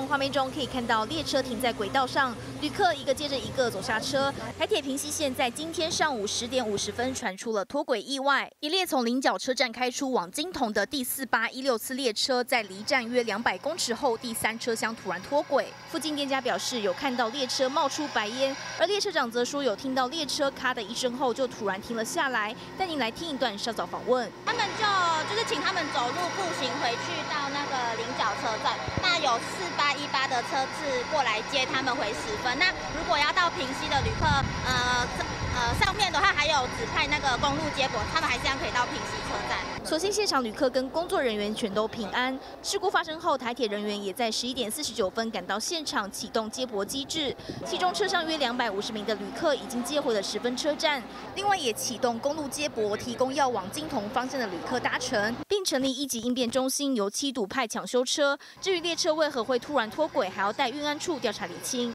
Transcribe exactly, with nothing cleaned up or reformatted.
画面中可以看到列车停在轨道上，旅客一个接着一个走下车。台铁平溪线在今天上午十点五十分传出了脱轨意外，一列从菱角车站开出往金桐的第四八一六次列车，在离站约两百公尺后，第三车厢突然脱轨。附近店家表示有看到列车冒出白烟，而列车长则说有听到列车咔的一声后就突然停了下来。带您来听一段稍早访问， 他们就就是请他们走路步行回去到那个菱角车站，那有四八一八的车次过来接他们回十分。那如果要到平溪的旅客，呃呃上面的话还有指派那个公路接驳，他们还是一样可以到平溪车站。 所幸现场旅客跟工作人员全都平安。事故发生后，台铁人员也在十一点四十九分赶到现场，启动接驳机制。其中车上约两百五十名的旅客已经接回了十分车站，另外也启动公路接驳，提供要往金桐方向的旅客搭乘，并成立一级应变中心，由七堵派抢修车。至于列车为何会突然脱轨，还要待运安处调查厘清。